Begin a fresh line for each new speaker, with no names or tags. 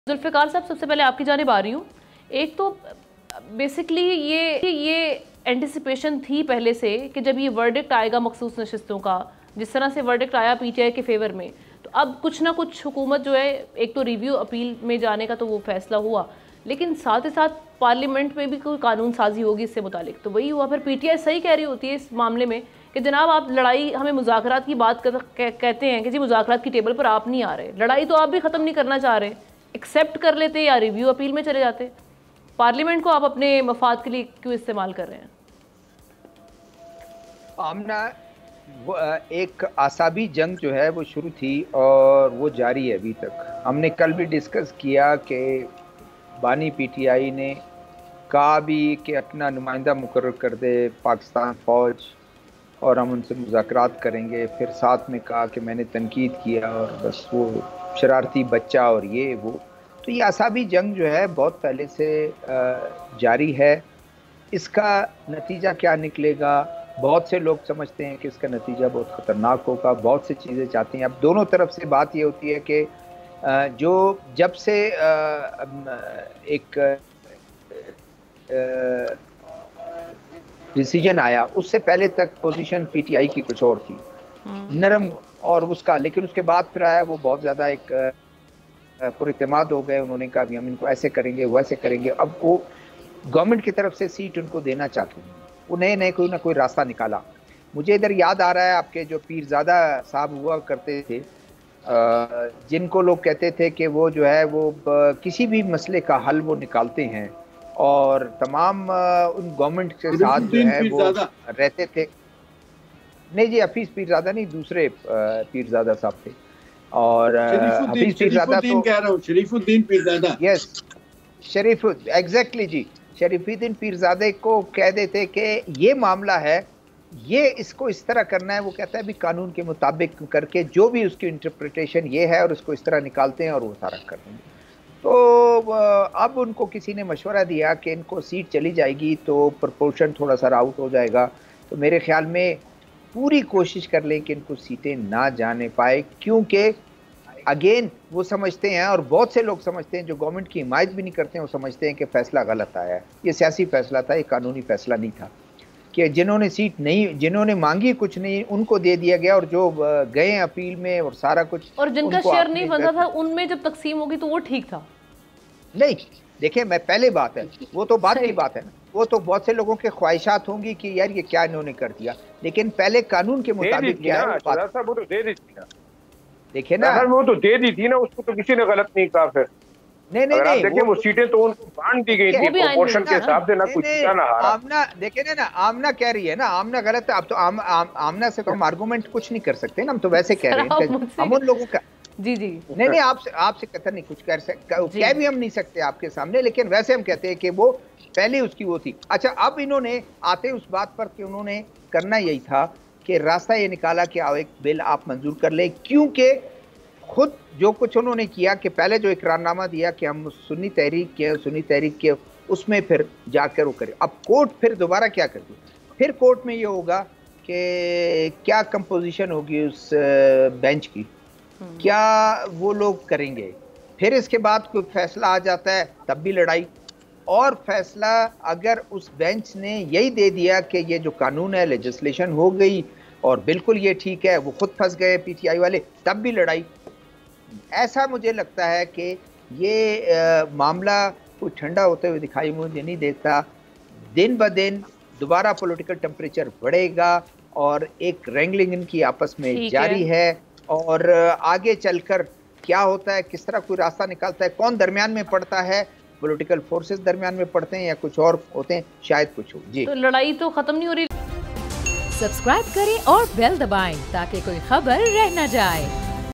जुल्फ़िकार साहब, सबसे पहले आपकी जानिब आ रही हूँ। एक तो बेसिकली ये एंटिसिपेशन थी पहले से कि जब ये वर्डिक्ट आएगा मखसूस नशिस्तों का, जिस तरह से वर्डिक्ट आया पीटीआई के फेवर में, तो अब कुछ ना कुछ हुकूमत जो है, एक तो रिव्यू अपील में जाने का तो वो फैसला हुआ, लेकिन साथ ही साथ पार्लियामेंट में भी कोई कानून साजी होगी इससे मुतालिक। तो वही हुआ। फिर पीटीआई सही कह रही होती है इस मामले में कि जनाब आप लड़ाई, हमें मुज़ाकरात की बात कहते हैं कि जी मुज़ाकरात की टेबल पर आप नहीं आ रहे, लड़ाई तो आप भी ख़त्म नहीं करना चाह रहे, एक्सेप्ट कर लेते या रिव्यू अपील में चले जाते। पार्लियामेंट को आप अपने मफाद के लिए क्यों इस्तेमाल कर रहे हैं?
आमना, वो एक आसाबी जंग जो है वो शुरू थी और वो जारी है अभी तक। हमने कल भी डिस्कस किया कि बानी पीटीआई ने कहा भी कि अपना नुमाइंदा मुकर्रर कर दे पाकिस्तान फ़ौज और हम उनसे मुज़ाकरात करेंगे। फिर साथ में कहा कि मैंने तनकीद किया और बस वो शरारती बच्चा और ये वो। तो ये आसाबी जंग जो है बहुत पहले से जारी है। इसका नतीजा क्या निकलेगा, बहुत से लोग समझते हैं कि इसका नतीजा बहुत ख़तरनाक होगा, बहुत सी चीज़ें चाहती हैं। अब दोनों तरफ से बात ये होती है कि जो जब से एक डिसीजन आया उससे पहले तक पोजीशन पीटीआई की कुछ और थी, नरम और उसका, लेकिन उसके बाद फिर आया वो बहुत ज़्यादा एक पुरइत्तेमाद हो गए। उन्होंने कहा भी हम इनको ऐसे करेंगे वैसे करेंगे। अब वो गवर्नमेंट की तरफ से सीट उनको देना चाहते हैं, वो नए नए कोई ना कोई रास्ता निकाला। मुझे इधर याद आ रहा है आपके जो पीरजादा साहब हुआ करते थे, जिनको लोग कहते थे कि वो जो है वो किसी भी मसले का हल वो निकालते हैं और तमाम उन गवर्नमेंट के साथ जो है वो रहते थे। नहीं जी, हफीज पीरजादा नहीं, दूसरे पीरजादा साहब थे। और हफीज पीरजादा तो
कह रहा हूं, शरीफुद्दीन पीरजादा।
यस, एग्जैक्टली जी, शरीफुद्दीन पीरजादे को कह देते कि ये मामला है, ये इसको इस तरह करना है। वो कहता है भी कानून के मुताबिक करके जो भी उसकी इंटरप्रिटेशन ये है और उसको इस तरह निकालते हैं और वो सारा कर देंगे। तो अब उनको किसी ने मशवरा दिया कि इनको सीट चली जाएगी तो प्रपोर्शन थोड़ा सा आउट हो जाएगा। तो मेरे ख्याल में पूरी कोशिश कर लें कि इनको सीटें ना जाने पाए, क्योंकि अगेन वो समझते हैं और बहुत से लोग समझते हैं जो गवर्नमेंट की हिमायत भी नहीं करते हैं, वो समझते हैं कि फैसला गलत आया है। ये सियासी फैसला था, ये कानूनी फैसला नहीं था कि जिन्होंने सीट नहीं, जिन्होंने मांगी कुछ नहीं, उनको दे दिया गया और जो गए अपील में और सारा कुछ,
और जिनका शेयर नहीं बंधा था उनमें जब तकसीम होगी तो वो ठीक था।
नहीं देखिए, मैं पहले बात है, वो तो बात की बात है ना, वो तो बहुत से लोगों के ख्वाहिशात होंगी कि यार ये क्या इन्होंने कर दिया, लेकिन पहले कानून के मुताबिक क्या है
वो तो दे दी थी ना।
देखिए ना,
वो तो दे दी थी ना, उसको तो किसी ने गलत नहीं कहा। फिर
नहीं
देखिए वो सीटें तो उनको बांट दी गई थी प्रोपोर्शन के हिसाब से, ना कुछ ना हारा।
आमना देखिए ना, आमना कह रही है ना, आमना गलत है। अब तो आमना से तो हम आर्गूमेंट कुछ नहीं कर सकते ना, हम तो वैसे कह रहे हैं हम उन लोगों का।
जी जी,
नहीं आपसे कतई नहीं कुछ कह भी हम नहीं सकते आपके सामने, लेकिन वैसे हम कहते हैं कि वो पहले उसकी वो थी। अच्छा, अब इन्होंने आते उस बात पर कि उन्होंने करना यही था कि रास्ता ये निकाला कि आओ एक बिल आप मंजूर कर ले, क्योंकि खुद जो कुछ उन्होंने किया कि पहले जो इकरारनामा दिया कि हम सुन्नी तहरीक के उसमें फिर जाकर वो करें। अब कोर्ट फिर दोबारा क्या कर दी, फिर कोर्ट में ये होगा कि क्या कंपोजिशन होगी उस बेंच की, क्या वो लोग करेंगे। फिर इसके बाद कोई फैसला आ जाता है तब भी लड़ाई, और फैसला अगर उस बेंच ने यही दे दिया कि ये जो कानून है लेजिस्लेशन हो गई और बिल्कुल ये ठीक है, वो खुद फंस गए पीटीआई वाले, तब भी लड़ाई। ऐसा मुझे लगता है कि ये मामला कोई ठंडा होते हुए दिखाई मुझे नहीं देता। दिन ब दिन दोबारा पॉलिटिकल टेम्परेचर बढ़ेगा और एक रेंगलिंग इनकी आपस में जारी है, और आगे चलकर क्या होता है, किस तरह कोई रास्ता निकालता है, कौन दरमियान में पड़ता है, पॉलिटिकल फोर्सेस दरमियान में पड़ते हैं या कुछ और होते हैं, शायद कुछ हो। जी,
तो लड़ाई तो खत्म नहीं हो रही।
सब्सक्राइब करें और बेल दबाएं ताकि कोई खबर रह न जाए।